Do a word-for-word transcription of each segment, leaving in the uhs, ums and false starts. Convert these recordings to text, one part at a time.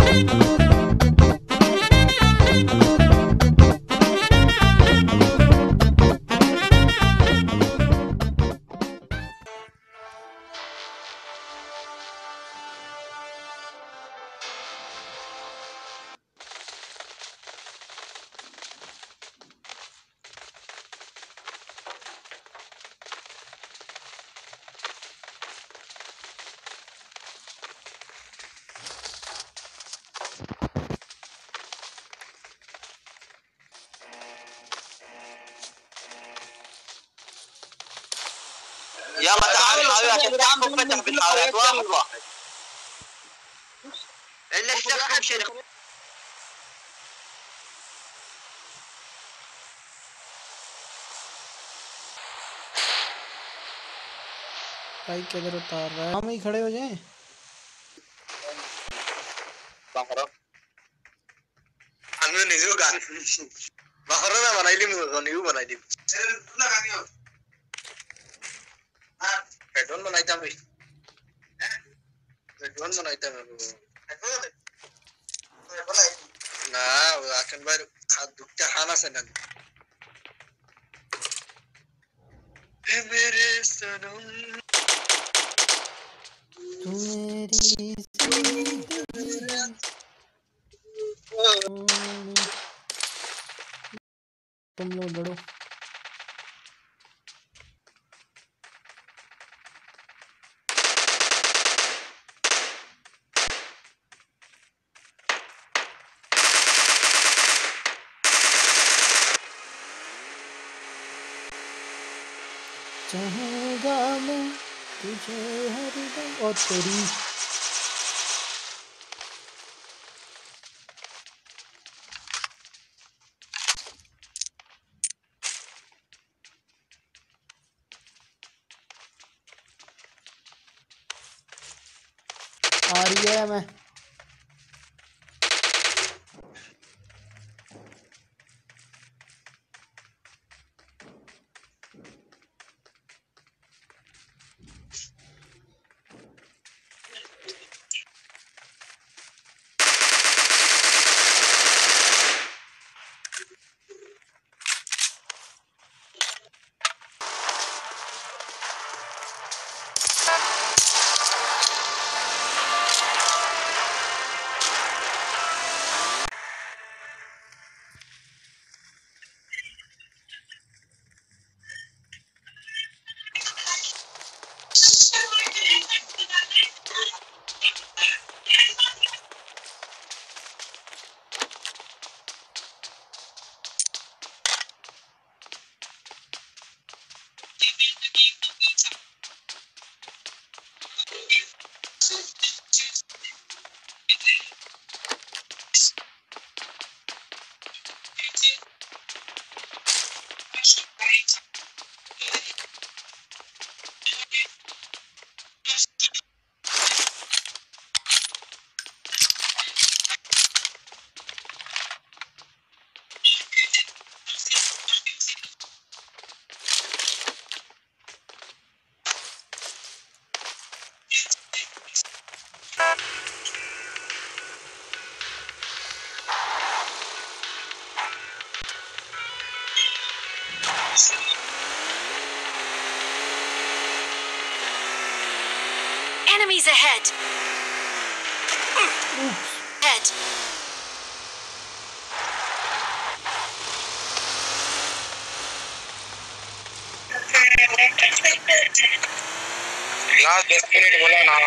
يلا تعال حاول تفتح فتح بالحاويات واحد واحد الا اشتركوا بشركة भाई किधर उतार रहा है? हम ही खड़े हो जाएं। बाहर हमें नहीं जो गान बाहर ना बनाई ली मुझे नहीं बनाई ली ना गानी हो हाँ हेडफोन बनाई था मैं हेडफोन बनाई था मैं हेडफोन बनाई ना वो आखिर बार खाद दुखता खाना से ना मेरे सनम तू मेरी तुम लोग लड़ो। चाहूंगा मैं तुझे हरदम और तेरी आ रही है। मैं Enemies ahead. Head. लास्ट दस मिनट बोला ना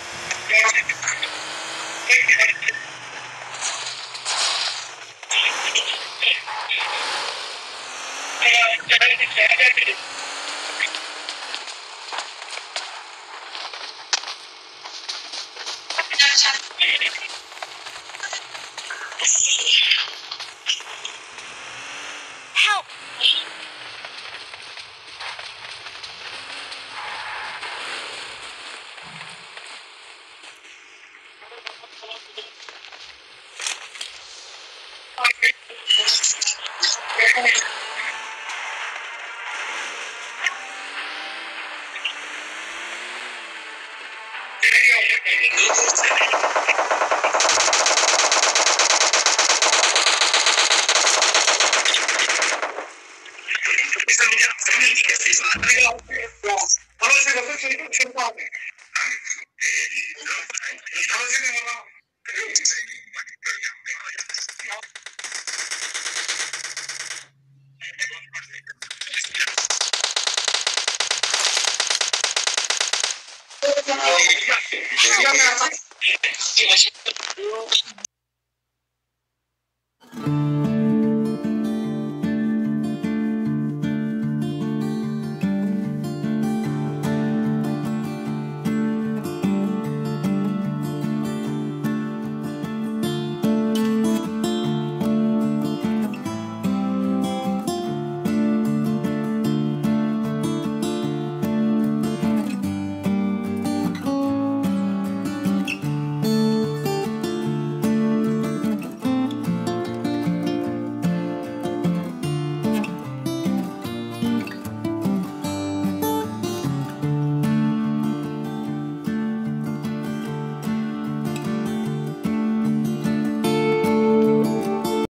Help.